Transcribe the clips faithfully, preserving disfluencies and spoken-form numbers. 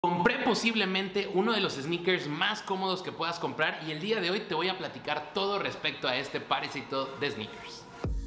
Compré posiblemente uno de los sneakers más cómodos que puedas comprar y el día de hoy te voy a platicar todo respecto a este parecito de sneakers.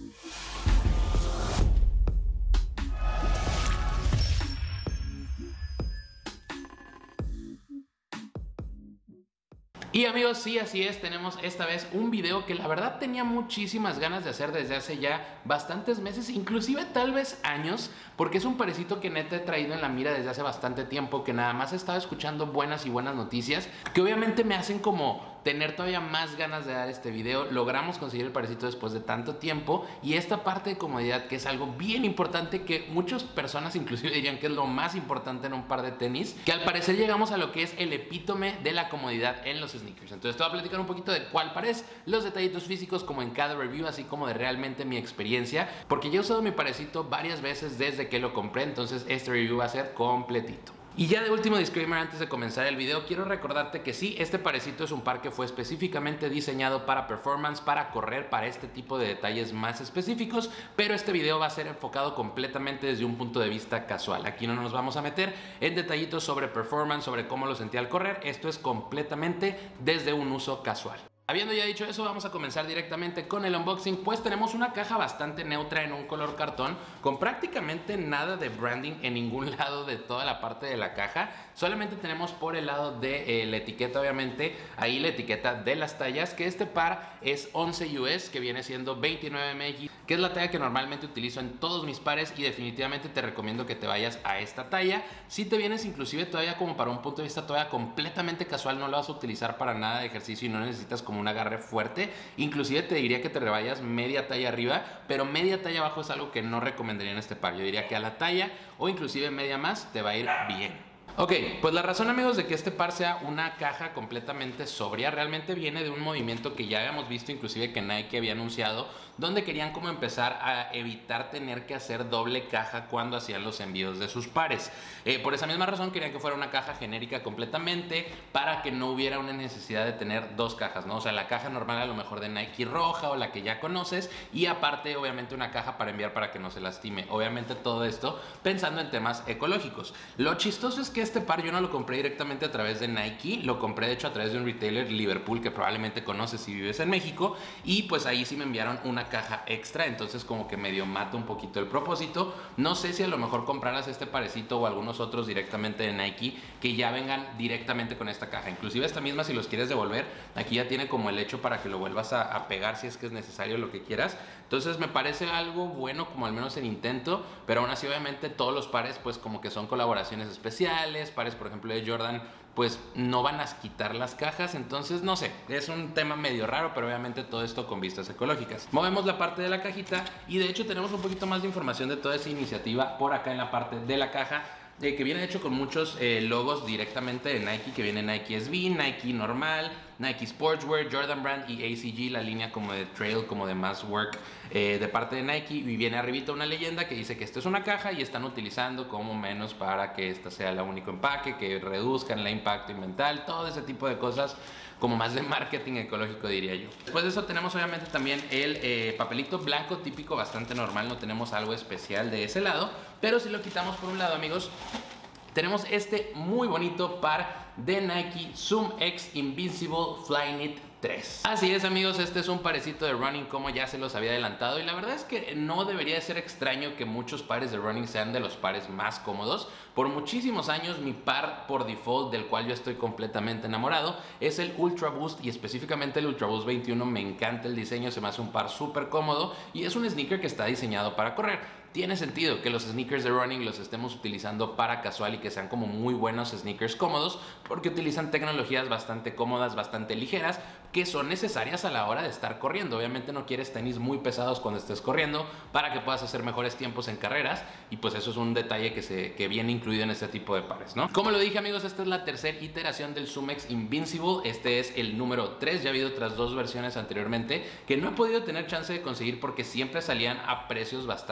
Y amigos, sí, así es, tenemos esta vez un video que la verdad tenía muchísimas ganas de hacer desde hace ya bastantes meses, inclusive tal vez años, porque es un parecito que neta he traído en la mira desde hace bastante tiempo, que nada más he estado escuchando buenas y buenas noticias, que obviamente me hacen como tener todavía más ganas de dar este video. Logramos conseguir el parecito después de tanto tiempo y esta parte de comodidad, que es algo bien importante, que muchas personas inclusive dirían que es lo más importante en un par de tenis, que al parecer llegamos a lo que es el epítome de la comodidad en los sneakers. Entonces te voy a platicar un poquito de cuál parece, los detallitos físicos como en cada review, así como de realmente mi experiencia, porque yo he usado mi parecito varias veces desde que lo compré, entonces este review va a ser completito. Y ya de último disclaimer antes de comenzar el video, quiero recordarte que sí, este parecito es un par que fue específicamente diseñado para performance, para correr, para este tipo de detalles más específicos, pero este video va a ser enfocado completamente desde un punto de vista casual. Aquí no nos vamos a meter en detallitos sobre performance, sobre cómo lo sentí al correr, esto es completamente desde un uso casual. Habiendo ya dicho eso, vamos a comenzar directamente con el unboxing, pues tenemos una caja bastante neutra en un color cartón, con prácticamente nada de branding en ningún lado de toda la parte de la caja. Solamente tenemos por el lado de eh, la etiqueta, obviamente, ahí la etiqueta de las tallas, que este par es once U S, que viene siendo veintinueve M X, que es la talla que normalmente utilizo en todos mis pares y definitivamente te recomiendo que te vayas a esta talla. Si te vienes inclusive todavía como para un punto de vista todavía completamente casual, no lo vas a utilizar para nada de ejercicio y no necesitas como un agarre fuerte, inclusive te diría que te revayas media talla arriba, pero media talla abajo es algo que no recomendaría en este par. Yo diría que a la talla o inclusive media más te va a ir bien. Ok, pues la razón, amigos, de que este par sea una caja completamente sobria realmente viene de un movimiento que ya habíamos visto, inclusive que Nike había anunciado, donde querían como empezar a evitar tener que hacer doble caja cuando hacían los envíos de sus pares. Eh, por esa misma razón querían que fuera una caja genérica completamente, para que no hubiera una necesidad de tener dos cajas, ¿no? O sea, la caja normal a lo mejor de Nike roja o la que ya conoces, y aparte obviamente una caja para enviar para que no se lastime. Obviamente todo esto pensando en temas ecológicos. Lo chistoso es que este par yo no lo compré directamente a través de Nike, lo compré de hecho a través de un retailer, Liverpool, que probablemente conoces si vives en México, y pues ahí sí me enviaron una caja extra, entonces como que medio mata un poquito el propósito. No sé si a lo mejor compraras este parecito o algunos otros directamente de Nike que ya vengan directamente con esta caja, inclusive esta misma si los quieres devolver, aquí ya tiene como el hecho para que lo vuelvas a, a pegar si es que es necesario, lo que quieras. Entonces me parece algo bueno, como al menos en intento, pero aún así obviamente todos los pares pues como que son colaboraciones especiales, pares por ejemplo de Jordan pues no van a quitar las cajas, entonces no sé, es un tema medio raro, pero obviamente todo esto con vistas ecológicas. Movemos la parte de la cajita y de hecho tenemos un poquito más de información de toda esa iniciativa por acá en la parte de la caja, eh, que viene hecho con muchos eh, logos directamente de Nike, que viene Nike S B, Nike normal, Nike Sportswear, Jordan Brand y A C G, la línea como de trail, como de mass work eh, de parte de Nike, y viene arribita una leyenda que dice que esto es una caja y están utilizando como menos para que esta sea el único empaque, que reduzcan el impacto ambiental, todo ese tipo de cosas como más de marketing ecológico, diría yo. Después de eso tenemos obviamente también el eh, papelito blanco típico, bastante normal, no tenemos algo especial de ese lado, pero si lo quitamos por un lado, amigos, tenemos este muy bonito par de Nike Zoom X Invincible Flyknit tres. Así es, amigos, este es un parecito de running como ya se los había adelantado, y la verdad es que no debería de ser extraño que muchos pares de running sean de los pares más cómodos. Por muchísimos años mi par por default, del cual yo estoy completamente enamorado, es el Ultra Boost, y específicamente el Ultra Boost veintiuno. Me encanta el diseño, se me hace un par súper cómodo y es un sneaker que está diseñado para correr. Tiene sentido que los sneakers de running los estemos utilizando para casual y que sean como muy buenos sneakers cómodos, porque utilizan tecnologías bastante cómodas, bastante ligeras, que son necesarias a la hora de estar corriendo. Obviamente no quieres tenis muy pesados cuando estés corriendo para que puedas hacer mejores tiempos en carreras, y pues eso es un detalle que, se, que viene incluido en este tipo de pares, ¿no? Como lo dije, amigos, esta es la tercera iteración del Zoom X Invincible. Este es el número tres, ya ha habido otras dos versiones anteriormente que no he podido tener chance de conseguir porque siempre salían a precios bastante altos.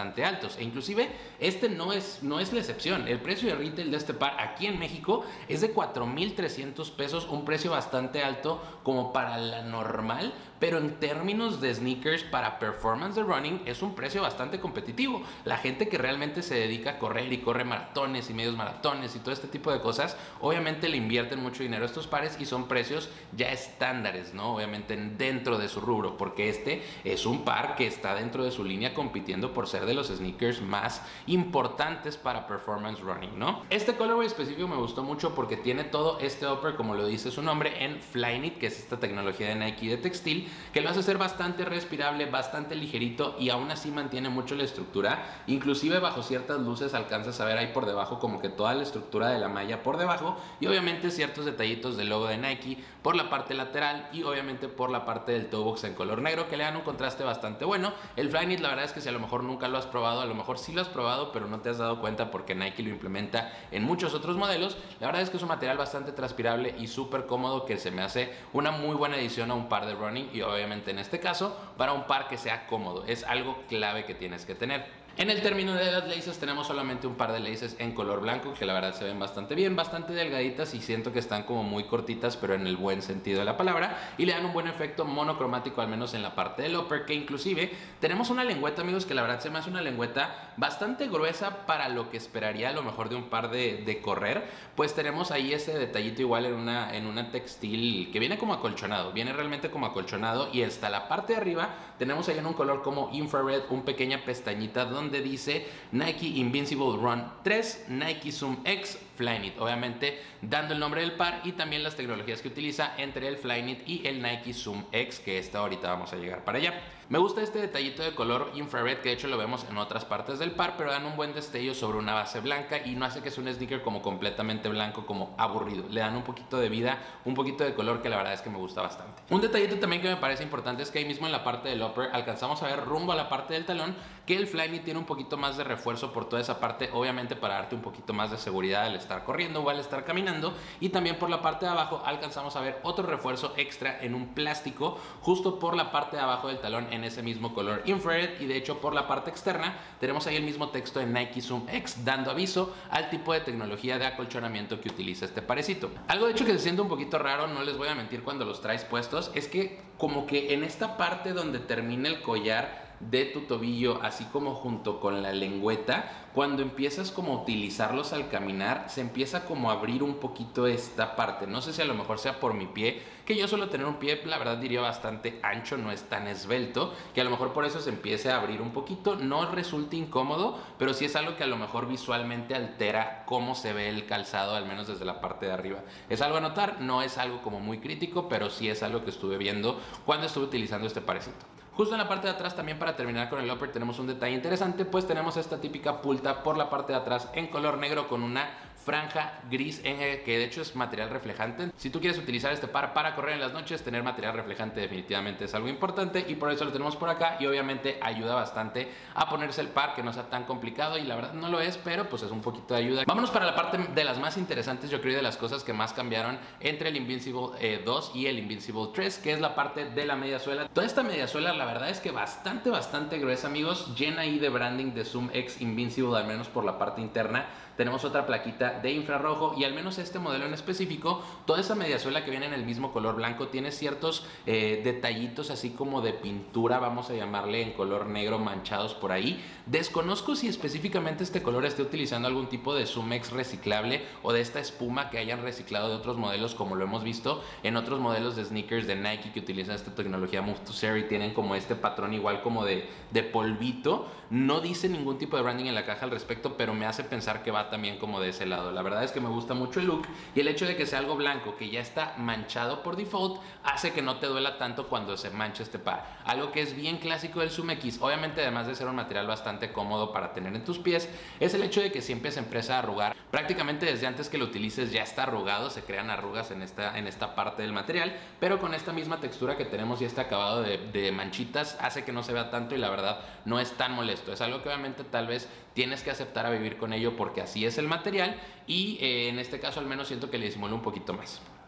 modelos. E inclusive este no es, no es la excepción. El precio de retail de este par aquí en México es de cuatro mil trescientos pesos, un precio bastante alto como para la normal, pero en términos de sneakers para performance de running es un precio bastante competitivo. La gente que realmente se dedica a correr y corre maratones y medios maratones y todo este tipo de cosas, obviamente le invierten mucho dinero a estos pares y son precios ya estándares, ¿no? Obviamente dentro de su rubro, porque este es un par que está dentro de su línea compitiendo por ser de los sneakers más importantes para performance running, ¿no? Este colorway específico me gustó mucho porque tiene todo este upper, como lo dice su nombre, en Flyknit, que es esta tecnología de Nike de textil, que lo hace ser bastante respirable, bastante ligerito y aún así mantiene mucho la estructura. Inclusive bajo ciertas luces alcanzas a ver ahí por debajo como que toda la estructura de la malla por debajo y obviamente ciertos detallitos del logo de Nike por la parte lateral y obviamente por la parte del toe box en color negro, que le dan un contraste bastante bueno. El Flyknit, la verdad es que si a lo mejor nunca lo has probado, a lo mejor sí lo has probado pero no te has dado cuenta porque Nike lo implementa en muchos otros modelos, la verdad es que es un material bastante transpirable y súper cómodo, que se me hace una muy buena edición a un par de running y obviamente en este caso para un par que sea cómodo. Es algo clave que tienes que tener. En el término de las laces tenemos solamente un par de laces en color blanco que la verdad se ven bastante bien, bastante delgaditas y siento que están como muy cortitas pero en el buen sentido de la palabra y le dan un buen efecto monocromático al menos en la parte del upper, que inclusive tenemos una lengüeta, amigos, que la verdad se me hace una lengüeta bastante gruesa para lo que esperaría a lo mejor de un par de, de correr. Pues tenemos ahí ese detallito igual en una, en una textil que viene como acolchonado, viene realmente como acolchonado y hasta la parte de arriba tenemos ahí en un color como infrared un pequeña pestañita donde dice Nike Invincible Run tres, Nike Zoom X, Flyknit, obviamente dando el nombre del par y también las tecnologías que utiliza entre el Flyknit y el Nike Zoom X, que esta ahorita vamos a llegar para allá. Me gusta este detallito de color infrared, que de hecho lo vemos en otras partes del par, pero dan un buen destello sobre una base blanca y no hace que sea un sneaker como completamente blanco, como aburrido. Le dan un poquito de vida, un poquito de color que la verdad es que me gusta bastante. Un detallito también que me parece importante es que ahí mismo en la parte del upper alcanzamos a ver rumbo a la parte del talón que el Flyknit tiene un poquito más de refuerzo por toda esa parte, obviamente para darte un poquito más de seguridad al estar corriendo o al estar caminando, y también por la parte de abajo alcanzamos a ver otro refuerzo extra en un plástico justo por la parte de abajo del talón en ese mismo color infrared, y de hecho por la parte externa tenemos ahí el mismo texto de Nike Zoom X dando aviso al tipo de tecnología de acolchonamiento que utiliza este parecito. Algo de hecho que se siente un poquito raro, no les voy a mentir, cuando los traes puestos, es que como que en esta parte donde termina el collar de tu tobillo, así como junto con la lengüeta, cuando empiezas como a utilizarlos al caminar, se empieza como a abrir un poquito esta parte. No sé si a lo mejor sea por mi pie, que yo suelo tener un pie, la verdad diría bastante ancho, no es tan esbelto, que a lo mejor por eso se empiece a abrir un poquito. No resulta incómodo, pero sí es algo que a lo mejor visualmente altera cómo se ve el calzado, al menos desde la parte de arriba. Es algo a notar, no es algo como muy crítico, pero sí es algo que estuve viendo cuando estuve utilizando este parecito. Justo en la parte de atrás también, para terminar con el upper, tenemos un detalle interesante, pues tenemos esta típica pulta por la parte de atrás en color negro con una franja gris, en, que de hecho es material reflejante. Si tú quieres utilizar este par para correr en las noches, tener material reflejante definitivamente es algo importante y por eso lo tenemos por acá, y obviamente ayuda bastante a ponerse el par, que no sea tan complicado, y la verdad no lo es, pero pues es un poquito de ayuda. Vámonos para la parte de las más interesantes, yo creo, de las cosas que más cambiaron entre el Invincible eh, dos y el Invincible tres, que es la parte de la mediasuela. Toda esta mediasuela la verdad es que bastante bastante gruesa, amigos, llena ahí de branding de Zoom X Invincible, al menos por la parte interna. Tenemos otra plaquita de infrarrojo y al menos este modelo en específico, toda esa mediasuela que viene en el mismo color blanco tiene ciertos eh, detallitos así como de pintura, vamos a llamarle, en color negro manchados por ahí. Desconozco si específicamente este color esté utilizando algún tipo de Zoom X reciclable o de esta espuma que hayan reciclado de otros modelos, como lo hemos visto en otros modelos de sneakers de Nike que utilizan esta tecnología Move to Zero y tienen como este patrón igual como de, de polvito. No dice ningún tipo de branding en la caja al respecto, pero me hace pensar que va también como de ese lado. La verdad es que me gusta mucho el look, y el hecho de que sea algo blanco que ya está manchado por default hace que no te duela tanto cuando se mancha este par. Algo que es bien clásico del Zoom X, obviamente, además de ser un material bastante cómodo para tener en tus pies, es el hecho de que siempre se empieza a arrugar. Prácticamente desde antes que lo utilices ya está arrugado, se crean arrugas en esta, en esta parte del material, pero con esta misma textura que tenemos y este acabado de, de manchitas hace que no se vea tanto, y la verdad no es tan molesto. Es algo que obviamente tal vez tienes que aceptar a vivir con ello porque así es el material, y eh, en este caso al menos siento que le disimula un poquito más.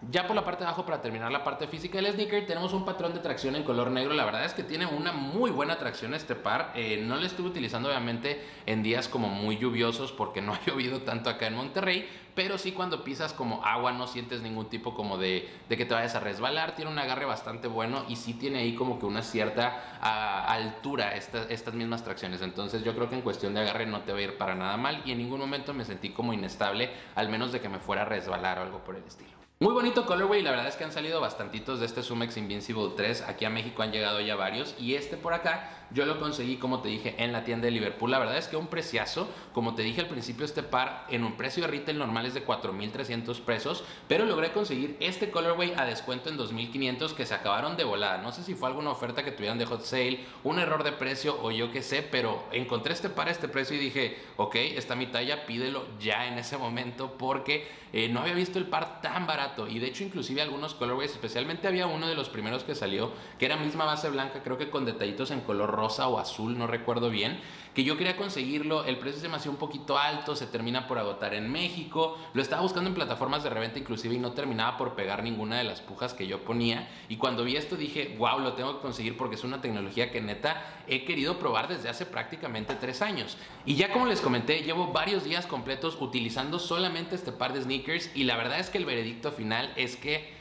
Ya por la parte de abajo, para terminar la parte física del sneaker, tenemos un patrón de tracción en color negro. La verdad es que tiene una muy buena tracción este par. Eh, no lo estuve utilizando obviamente en días como muy lluviosos porque no ha llovido tanto acá en Monterrey, pero sí cuando pisas como agua no sientes ningún tipo como de, de que te vayas a resbalar. Tiene un agarre bastante bueno y sí tiene ahí como que una cierta uh, altura esta, estas mismas tracciones. Entonces yo creo que en cuestión de agarre no te va a ir para nada mal y en ningún momento me sentí como inestable, al menos de que me fuera a resbalar o algo por el estilo. Muy bonito colorway, la verdad es que han salido bastantitos de este Zoom X Invincible tres. Aquí a México han llegado ya varios y este por acá yo lo conseguí, como te dije, en la tienda de Liverpool. La verdad es que un preciazo, como te dije al principio, este par en un precio de retail normal es de cuatro mil trescientos pesos, pero logré conseguir este colorway a descuento en dos mil quinientos que se acabaron de volada. No sé si fue alguna oferta que tuvieran de hot sale, un error de precio o yo qué sé, pero encontré este par a este precio y dije, ok, está mi talla, pídelo ya en ese momento porque eh, no había visto el par tan barato. Y de hecho inclusive algunos colorways, especialmente había uno de los primeros que salió que era misma base blanca, creo que con detallitos en color rosa o azul, no recuerdo bien, que yo quería conseguirlo. El precio se me hacía un poquito alto, se termina por agotar en México, lo estaba buscando en plataformas de reventa inclusive y no terminaba por pegar ninguna de las pujas que yo ponía, y cuando vi esto dije, wow, lo tengo que conseguir porque es una tecnología que neta he querido probar desde hace prácticamente tres años. Y ya como les comenté, llevo varios días completos utilizando solamente este par de sneakers y la verdad es que el veredicto final final es que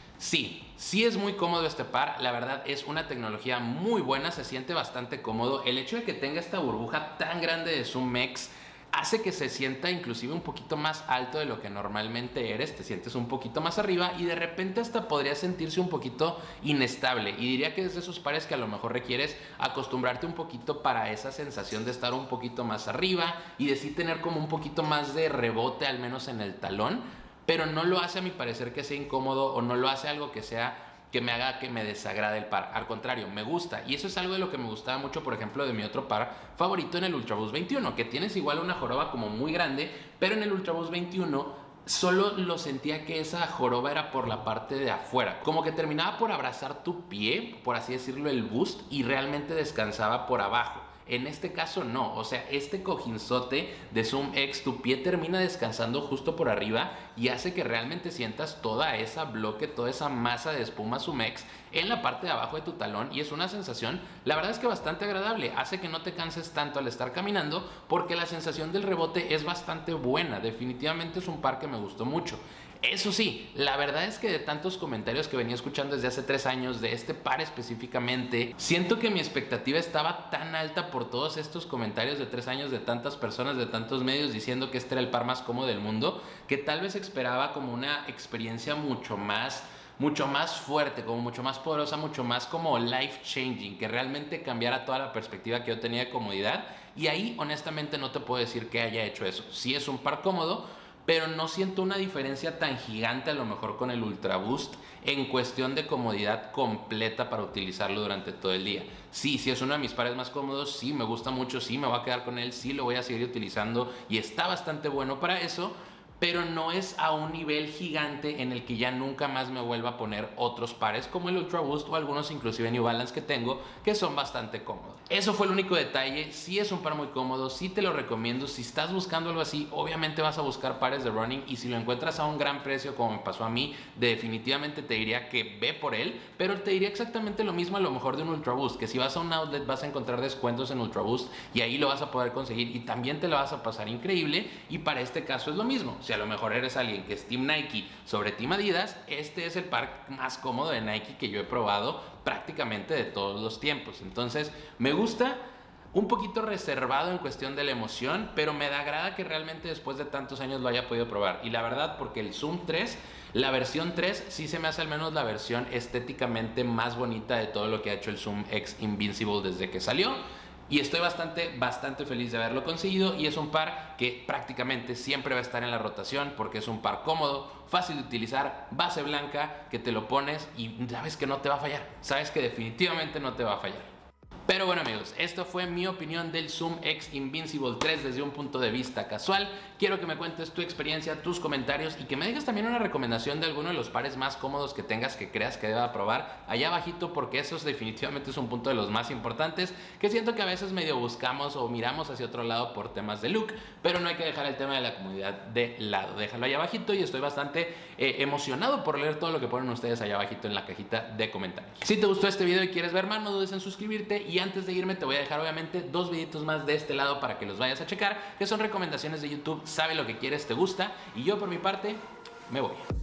sí, sí es muy cómodo este par. La verdad es una tecnología muy buena, se siente bastante cómodo. El hecho de que tenga esta burbuja tan grande de Zoom X hace que se sienta inclusive un poquito más alto de lo que normalmente eres, te sientes un poquito más arriba y de repente hasta podría sentirse un poquito inestable, y diría que es de esos pares que a lo mejor requieres acostumbrarte un poquito para esa sensación de estar un poquito más arriba y de sí tener como un poquito más de rebote al menos en el talón, pero no lo hace a mi parecer que sea incómodo o no lo hace algo que sea que me haga que me desagrade el par. Al contrario, me gusta, y eso es algo de lo que me gustaba mucho, por ejemplo, de mi otro par favorito en el Ultra Boost veintiuno, que tienes igual una joroba como muy grande, pero en el Ultra Boost veintiuno solo lo sentía que esa joroba era por la parte de afuera, como que terminaba por abrazar tu pie, por así decirlo, el boost, y realmente descansaba por abajo. En este caso no, o sea, este cojinzote de Zoom X, tu pie termina descansando justo por arriba y hace que realmente sientas toda esa bloque, toda esa masa de espuma Zoom X en la parte de abajo de tu talón, y es una sensación, la verdad es que bastante agradable, hace que no te canses tanto al estar caminando porque la sensación del rebote es bastante buena. Definitivamente es un par que me gustó mucho. Eso sí, la verdad es que de tantos comentarios que venía escuchando desde hace tres años de este par específicamente, siento que mi expectativa estaba tan alta por todos estos comentarios de tres años de tantas personas, de tantos medios diciendo que este era el par más cómodo del mundo, que tal vez esperaba como una experiencia mucho más mucho más fuerte, como mucho más poderosa, mucho más como life changing, que realmente cambiara toda la perspectiva que yo tenía de comodidad, y ahí honestamente no te puedo decir que haya hecho eso. Sí es un par cómodo, pero no siento una diferencia tan gigante a lo mejor con el Ultra Boost en cuestión de comodidad completa para utilizarlo durante todo el día. Sí, sí es uno de mis pares más cómodos, sí me gusta mucho, sí me voy a quedar con él, sí lo voy a seguir utilizando y está bastante bueno para eso, pero no es a un nivel gigante en el que ya nunca más me vuelva a poner otros pares como el Ultra Boost o algunos inclusive New Balance que tengo, que son bastante cómodos. Eso fue el único detalle. Sí es un par muy cómodo, sí te lo recomiendo. Si estás buscando algo así, obviamente vas a buscar pares de running, y si lo encuentras a un gran precio como me pasó a mí, definitivamente te diría que ve por él, pero te diría exactamente lo mismo a lo mejor de un Ultra Boost, que si vas a un outlet vas a encontrar descuentos en Ultra Boost y ahí lo vas a poder conseguir y también te lo vas a pasar increíble, y para este caso es lo mismo. Si a lo mejor eres alguien que es Team Nike sobre Team Adidas, este es el par más cómodo de Nike que yo he probado prácticamente de todos los tiempos. Entonces me gusta, un poquito reservado en cuestión de la emoción, pero me da agrada que realmente después de tantos años lo haya podido probar. Y la verdad, porque el Zoom tres, la versión tres, sí se me hace al menos la versión estéticamente más bonita de todo lo que ha hecho el Zoom X Invincible desde que salió. Y estoy bastante, bastante feliz de haberlo conseguido, y es un par que prácticamente siempre va a estar en la rotación porque es un par cómodo, fácil de utilizar, base blanca, que te lo pones y sabes que no te va a fallar, sabes que definitivamente no te va a fallar. Pero bueno amigos, esto fue mi opinión del Zoom X Invincible tres desde un punto de vista casual. Quiero que me cuentes tu experiencia, tus comentarios y que me dejes también una recomendación de alguno de los pares más cómodos que tengas que creas que deba probar allá abajito, porque eso es definitivamente es un punto de los más importantes que siento que a veces medio buscamos o miramos hacia otro lado por temas de look, pero no hay que dejar el tema de la comodidad de lado. Déjalo allá abajito y estoy bastante eh, emocionado por leer todo lo que ponen ustedes allá abajito en la cajita de comentarios. Si te gustó este video y quieres ver más, no dudes en suscribirte. Y antes de irme te voy a dejar obviamente dos videitos más de este lado para que los vayas a checar, que son recomendaciones de YouTube. Sabe lo que quieres, te gusta, y yo por mi parte me voy.